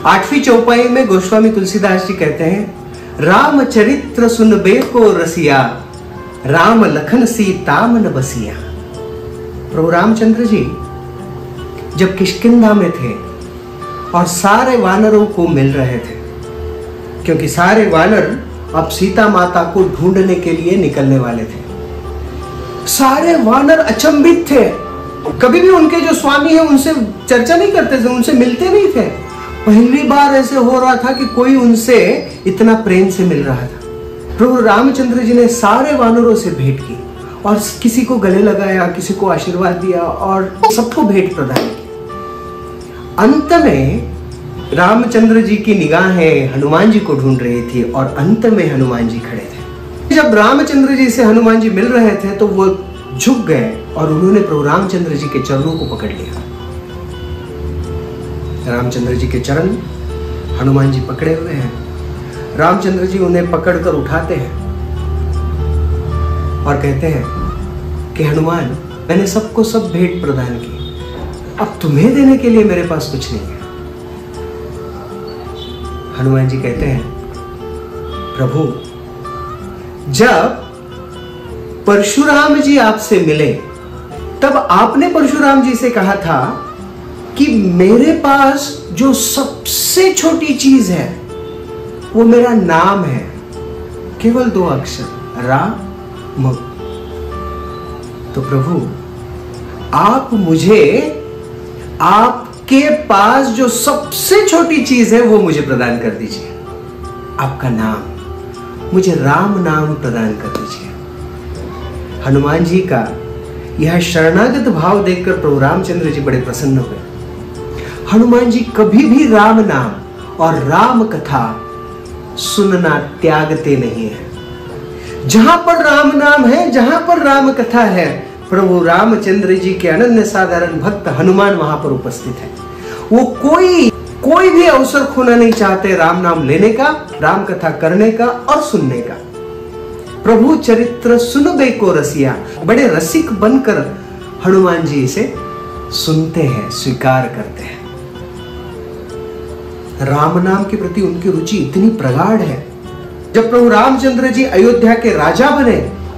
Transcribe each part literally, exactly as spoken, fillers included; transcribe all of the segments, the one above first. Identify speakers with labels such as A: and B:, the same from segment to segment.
A: आठवीं चौपाई में गोस्वामी तुलसीदास जी कहते हैं, राम चरित्र सुनबे को रसिया, राम लखन सीता मन बसिया। प्रभु रामचंद्र जी जब किष्किंधा में थे और सारे वानरों को मिल रहे थे, क्योंकि सारे वानर अब सीता माता को ढूंढने के लिए निकलने वाले थे। सारे वानर अचंभित थे, कभी भी उनके जो स्वामी है उनसे चर्चा नहीं करते थे, उनसे मिलते नहीं थे। पहली बार ऐसे हो रहा था कि कोई उनसे इतना प्रेम से मिल रहा था। प्रभु रामचंद्र जी ने सारे वानरों से भेंट की और किसी को गले लगाया, किसी को आशीर्वाद दिया और सबको भेंट प्रदान की। अंत में रामचंद्र जी की निगाहें हनुमान जी को ढूंढ रही थी और अंत में हनुमान जी खड़े थे। जब रामचंद्र जी से हनुमान जी मिल रहे थे तो वो झुक गए और उन्होंने प्रभु रामचंद्र जी के चरणों को पकड़ लिया। रामचंद्र जी के चरण हनुमान जी पकड़े हुए हैं। रामचंद्र जी उन्हें पकड़कर उठाते हैं और कहते हैं कि हनुमान, मैंने सबको सब भेंट प्रदान की, अब तुम्हें देने के लिए मेरे पास कुछ नहीं है। हनुमान जी कहते हैं, प्रभु, जब परशुराम जी आपसे मिले तब आपने परशुराम जी से कहा था कि मेरे पास जो सबसे छोटी चीज है वो मेरा नाम है, केवल दो अक्षर, राम। तो प्रभु, आप मुझे आपके पास जो सबसे छोटी चीज है वो मुझे प्रदान कर दीजिए, आपका नाम, मुझे राम नाम प्रदान कर दीजिए। हनुमान जी का यह शरणागत भाव देखकर प्रभु रामचंद्र जी बड़े प्रसन्न हुए। हनुमान जी कभी भी राम नाम और राम कथा सुनना त्यागते नहीं है। जहां पर राम नाम है, जहां पर राम कथा है, प्रभु रामचंद्र जी के अनन्य साधारण भक्त हनुमान वहां पर उपस्थित है। वो कोई कोई भी अवसर खोना नहीं चाहते राम नाम लेने का, राम कथा करने का और सुनने का। प्रभु चरित्र सुनबे को रसिया, बड़े रसिक बनकर हनुमान जी इसे सुनते हैं, स्वीकार करते हैं। राम नाम के प्रति उनकी रुचि इतनी प्रगाढ़ है। जब प्रभु रामचंद्र जी अयोध्या के राजा बने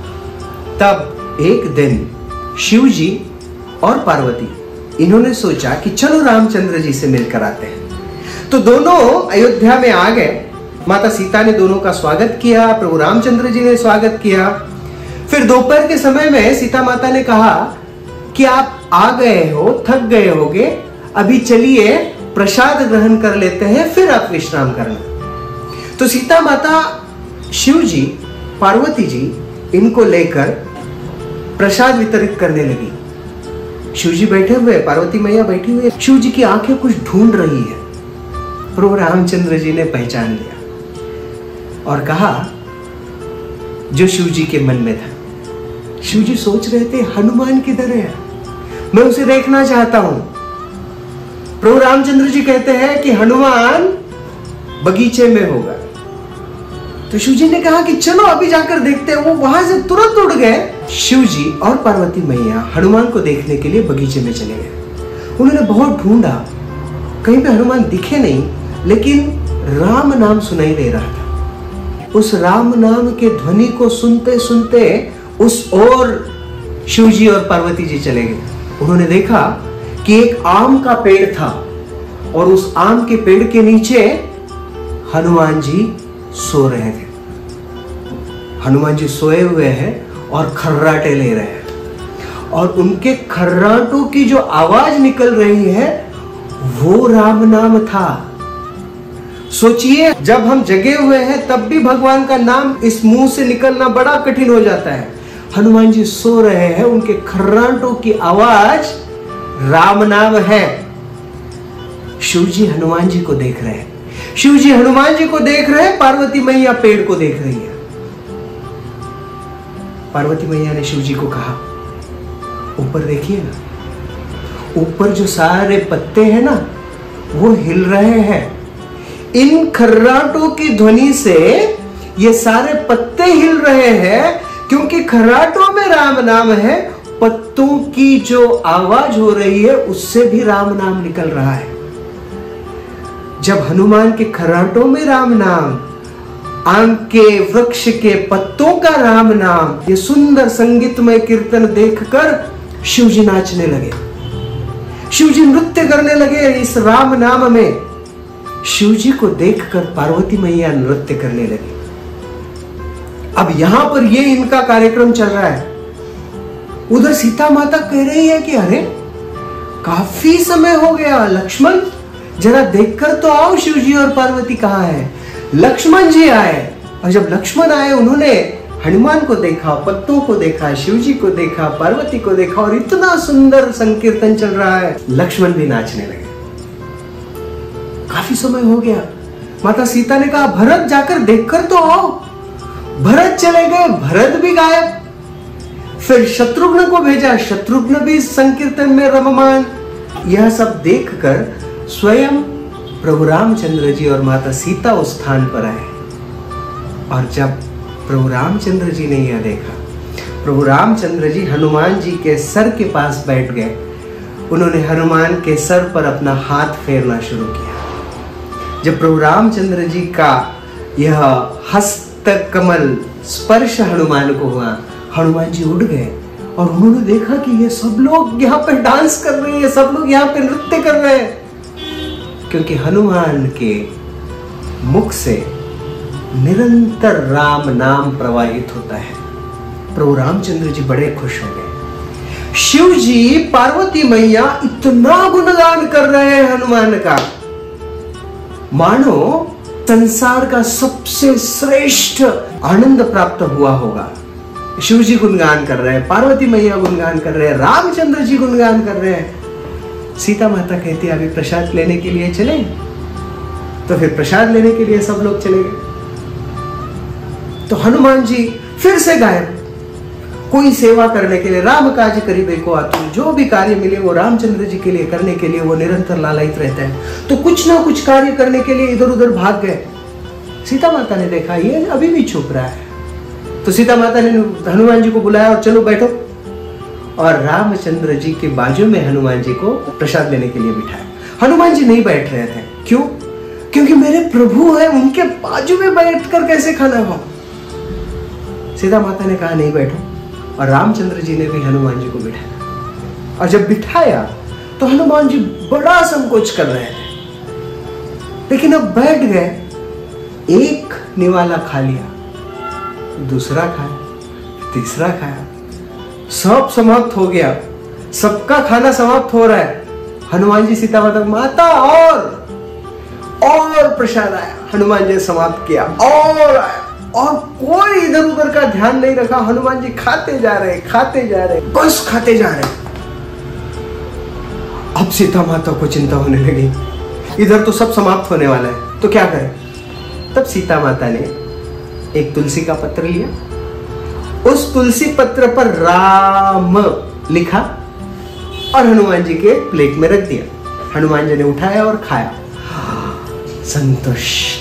A: तब एक दिन शिव जी और पार्वती इन्होंने सोचा कि चलो रामचंद्र जी से मिलकर आते हैं। तो दोनों अयोध्या में आ गए। माता सीता ने दोनों का स्वागत किया, प्रभु रामचंद्र जी ने स्वागत किया। फिर दोपहर के समय में सीता माता ने कहा कि आप आ गए हो, थक गए होगे, अभी चलिए प्रसाद ग्रहण कर लेते हैं, फिर आप विश्राम करना। तो सीता माता, शिव जी, पार्वती जी इनको लेकर प्रसाद वितरित करने लगी। शिव जी बैठे हुए, पार्वती मैया बैठी हुई, शिव जी की आंखें कुछ ढूंढ रही है। प्रभु रामचंद्र जी ने पहचान लिया और कहा जो शिव जी के मन में था। शिव जी सोच रहे थे हनुमान किधर है, मैं उसे देखना चाहता हूं। प्रभु रामचंद्र जी कहते हैं कि हनुमान बगीचे में होगा। तो शिव जी ने कहा कि चलो अभी जाकर देखते हैं। वो वहां से तुरंत उड़ गए। शिव जी और पार्वती मैया हनुमान को देखने के लिए बगीचे में चले गए। उन्होंने बहुत ढूंढा, कहीं पे हनुमान दिखे नहीं, लेकिन राम नाम सुनाई दे रहा था। उस राम नाम के ध्वनि को सुनते सुनते उस ओर शिव जी और पार्वती जी चले गए। उन्होंने देखा कि एक आम का पेड़ था और उस आम के पेड़ के नीचे हनुमान जी सो रहे थे। हनुमान जी सोए हुए हैं और खर्राटे ले रहे हैं और उनके खर्राटों की जो आवाज निकल रही है वो राम नाम था। सोचिए, जब हम जगे हुए हैं तब भी भगवान का नाम इस मुंह से निकलना बड़ा कठिन हो जाता है। हनुमान जी सो रहे हैं, उनके खर्राटों की आवाज राम नाम है। शिव जी हनुमान जी को देख रहे हैं, शिव जी हनुमान जी को देख रहे हैं, पार्वती मैया पेड़ को देख रही है। पार्वती मैया ने शिव जी को कहा, ऊपर देखिए ना, ऊपर जो सारे पत्ते हैं ना वो हिल रहे हैं। इन खर्राटों की ध्वनि से ये सारे पत्ते हिल रहे हैं, क्योंकि खर्राटों में राम नाम है। पत्तों की जो आवाज हो रही है उससे भी राम नाम निकल रहा है। जब हनुमान के खर्राटों में राम नाम, आम के वृक्ष के पत्तों का राम नाम, ये सुंदर संगीतमय कीर्तन देखकर शिवजी नाचने लगे, शिवजी नृत्य करने लगे इस राम नाम में। शिवजी को देखकर पार्वती मैया नृत्य करने लगी। अब यहां पर ये इनका कार्यक्रम चल रहा है। उधर सीता माता कह रही है कि अरे काफी समय हो गया, लक्ष्मण जरा देखकर तो आओ शिवजी और पार्वती कहाँ है। लक्ष्मण जी आए, और जब लक्ष्मण आए उन्होंने हनुमान को देखा, पत्तों को देखा, शिवजी को देखा, पार्वती को देखा, और इतना सुंदर संकीर्तन चल रहा है, लक्ष्मण भी नाचने लगे। काफी समय हो गया। माता सीता ने कहा भरत जाकर देखकर तो आओ। भरत चले गए, भरत भी गायब। फिर शत्रुघ्न को भेजा, शत्रुघ्न भी संकीर्तन में रममान। यह सब देखकर स्वयं प्रभु रामचंद्र जी और माता सीता उस स्थान पर आए। और जब प्रभु रामचंद्र जी ने यह देखा, प्रभु रामचंद्र जी हनुमान जी के सर के पास बैठ गए। उन्होंने हनुमान के सर पर अपना हाथ फेरना शुरू किया। जब प्रभु रामचंद्र जी का यह हस्त कमल स्पर्श हनुमान को हुआ, हनुमान जी उठ गए और उन्होंने देखा कि ये सब लोग यहाँ पे डांस कर रहे हैं, सब लोग यहाँ पे नृत्य कर रहे हैं, क्योंकि हनुमान के मुख से निरंतर राम नाम प्रवाहित होता है। प्रभु रामचंद्र जी बड़े खुश हो गए। शिव जी, पार्वती मैया इतना गुणगान कर रहे हैं हनुमान का, मानो संसार का सबसे श्रेष्ठ आनंद प्राप्त हुआ होगा। शिव जी गुणगान कर रहे हैं, पार्वती मैया गुणगान कर रहे हैं, रामचंद्र जी गुणगान कर रहे हैं। सीता माता कहती है अभी प्रसाद लेने के लिए चले, तो फिर प्रसाद लेने के लिए सब लोग चले गए। तो हनुमान जी फिर से गायब। कोई सेवा करने के लिए, राम काज करीबे को आतुर, जो भी कार्य मिले वो रामचंद्र जी के लिए करने के लिए वो निरंतर लालायित रहता है। तो कुछ ना कुछ कार्य करने के लिए इधर उधर भाग गए। सीता माता ने देखा ये अभी भी छुप रहा है, तो सीता माता ने हनुमान जी को बुलाया और चलो बैठो, और रामचंद्र जी के बाजू में हनुमान जी को प्रसाद लेने के लिए बिठाया। हनुमान जी नहीं बैठ रहे थे, क्यों? क्योंकि मेरे प्रभु है, उनके बाजू में बैठकर कैसे खाना हो। सीता माता ने कहा नहीं बैठो, और रामचंद्र जी ने भी हनुमान जी को बिठाया। और जब बिठाया तो हनुमान जी बड़ा संकोच कर रहे थे, लेकिन अब बैठ गए। एक निवाला खा लिया, दूसरा खाया, तीसरा खाया, सब समाप्त हो गया। सबका खाना समाप्त हो रहा है। हनुमान जी सीता माता माता और और प्रसाद आया। हनुमान जी समाप्त किया और आया, और कोई इधर उधर का ध्यान नहीं रखा। हनुमान जी खाते जा रहे खाते जा रहे बस खाते जा रहे। अब सीता माता को चिंता होने लगी, इधर तो सब समाप्त होने वाला है, तो क्या करें। तब सीता माता ने एक तुलसी का पत्र लिया, उस तुलसी पत्र पर राम लिखा और हनुमान जी के प्लेट में रख दिया। हनुमान जी ने उठाया और खाया, संतुष्ट।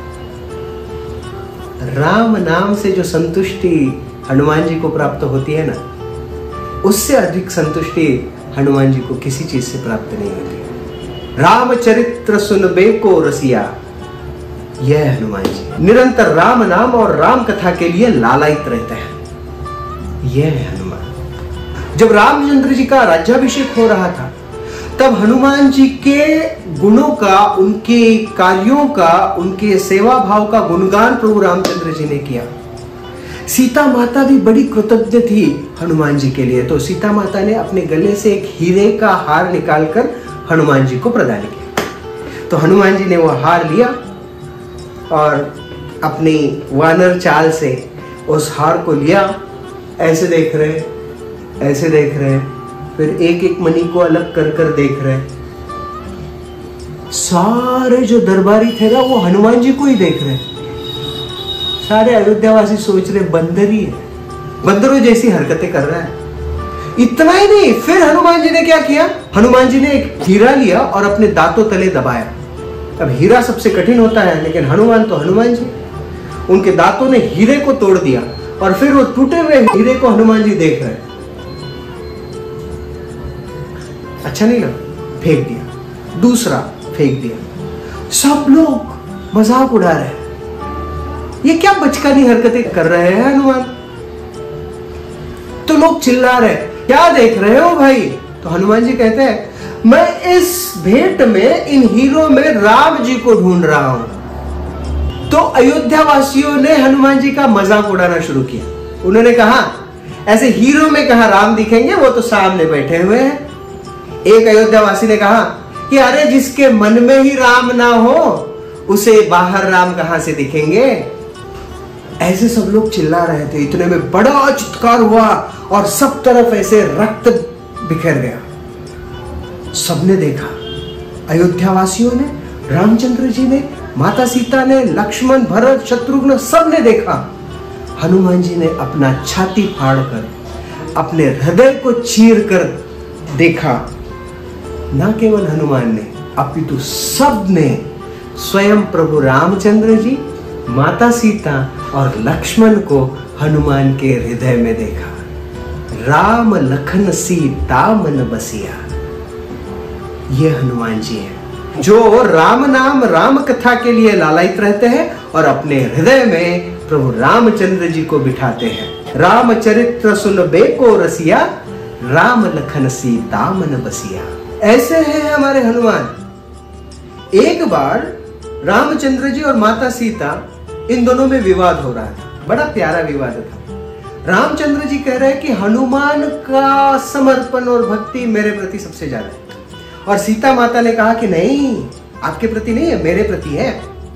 A: राम नाम से जो संतुष्टि हनुमान जी को प्राप्त होती है ना, उससे अधिक संतुष्टि हनुमान जी को किसी चीज से प्राप्त नहीं होती। रामचरित्र सुनबे को रसिया, यह हनुमान जी निरंतर राम नाम और राम कथा के लिए लालायित रहते हैं। यह है हनुमान। जब रामचंद्र जी का राज्याभिषेक हो रहा था, तब हनुमान जी के गुणों का, उनके कार्यों का, उनके सेवा भाव का गुणगान प्रभु रामचंद्र जी ने किया। सीता माता भी बड़ी कृतज्ञ थी हनुमान जी के लिए, तो सीता माता ने अपने गले से एक हीरे का हार निकालकर हनुमान जी को प्रदान किया। तो हनुमान जी ने वह हार लिया और अपनी वानर चाल से उस हार को लिया। ऐसे देख रहे, ऐसे देख रहे, फिर एक एक मणि को अलग कर कर देख रहे। सारे जो दरबारी थे ना, वो हनुमान जी को ही देख रहे। सारे अयोध्यावासी सोच रहे बंदर ही है, बंदरों जैसी हरकतें कर रहा है। इतना ही नहीं, फिर हनुमान जी ने क्या किया, हनुमान जी ने एक हीरा लिया और अपने दांतों तले दबाया। अब हीरा सबसे कठिन होता है, लेकिन हनुमान तो हनुमान जी, उनके दांतों ने हीरे को तोड़ दिया और फिर वो टूटे हुए हीरे को हनुमान जी देख रहे। अच्छा नहीं लगा, फेंक दिया, दूसरा फेंक दिया। सब लोग मजाक उड़ा रहे हैं, ये क्या बचकानी हरकतें कर रहे हैं हनुमान। तो लोग चिल्ला रहे, क्या देख रहे हो भाई? तो हनुमान जी कहते हैं, मैं इस भेंट में, इन हीरो में राम जी को ढूंढ रहा हूं। तो अयोध्या वासियों ने हनुमान जी का मजाक उड़ाना शुरू किया। उन्होंने कहा, ऐसे हीरो में कहां राम दिखेंगे, वो तो सामने बैठे हुए हैं। एक अयोध्या वासी ने कहा कि अरे जिसके मन में ही राम ना हो, उसे बाहर राम कहां से दिखेंगे। ऐसे सब लोग चिल्ला रहे थे। इतने में बड़ा चित्कार हुआ और सब तरफ ऐसे रक्त बिखर गया। सबने देखा, अयोध्या वासियों ने, रामचंद्र जी ने, माता सीता ने, लक्ष्मण, भरत, शत्रुघ्न, सब ने देखा। हनुमान जी ने अपना छाती फाड़कर, अपने हृदय को चीर कर देखा। न केवल हनुमान ने, अपितु सब ने स्वयं प्रभु रामचंद्र जी, माता सीता और लक्ष्मण को हनुमान के हृदय में देखा। राम लखन सीता मन बसिया, ये हनुमान जी हैं जो राम नाम, राम कथा के लिए लालायित रहते हैं और अपने हृदय में प्रभु रामचंद्र जी को बिठाते हैं। राम चरित्र सुन बेको रसिया, राम लखन सीता मन बसिया। ऐसे हैं हमारे हनुमान। एक बार रामचंद्र जी और माता सीता, इन दोनों में विवाद हो रहा था। बड़ा प्यारा विवाद था। रामचंद्र जी कह रहे हैं कि हनुमान का समर्पण और भक्ति मेरे प्रति सबसे ज्यादा है, और सीता माता ने कहा कि नहीं, आपके प्रति नहीं है, मेरे प्रति है।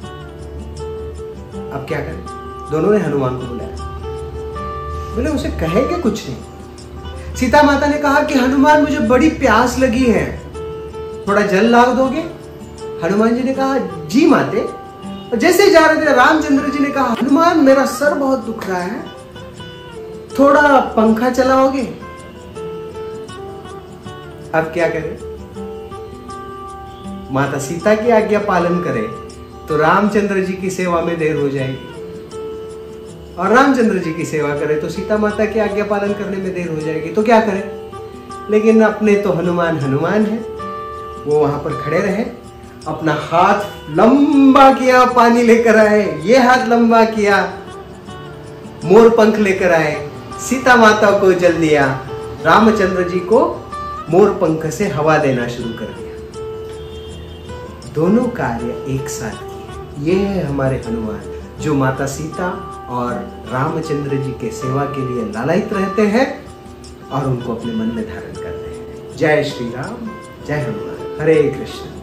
A: अब क्या करें? दोनों ने हनुमान को बुलाया। बोले उसे कहेंगे कुछ नहीं। सीता माता ने कहा कि हनुमान, मुझे बड़ी प्यास लगी है, थोड़ा जल ला दोगे? हनुमान जी ने कहा, जी माते। और जैसे ही जा रहे थे, रामचंद्र जी ने कहा, हनुमान मेरा सर बहुत दुख रहा है, थोड़ा पंखा चलाओगे? अब क्या करें? माता सीता की आज्ञा पालन करे तो रामचंद्र जी की सेवा में देर हो जाएगी, और रामचंद्र जी की सेवा करे तो सीता माता की आज्ञा पालन करने में देर हो जाएगी। तो क्या करें? लेकिन अपने तो हनुमान हनुमान है। वो वहां पर खड़े रहे, अपना हाथ लंबा किया, पानी लेकर आए, ये हाथ लंबा किया, मोर पंख लेकर आए, सीता माता को जल दिया, रामचंद्र जी को मोर पंख से हवा देना शुरू कर दिया। दोनों कार्य एक साथ किए। ये है हमारे हनुमान, जो माता सीता और रामचंद्र जी के सेवा के लिए लालायित रहते हैं और उनको अपने मन में धारण करते हैं। जय श्री राम, जय हनुमान। हरे कृष्ण।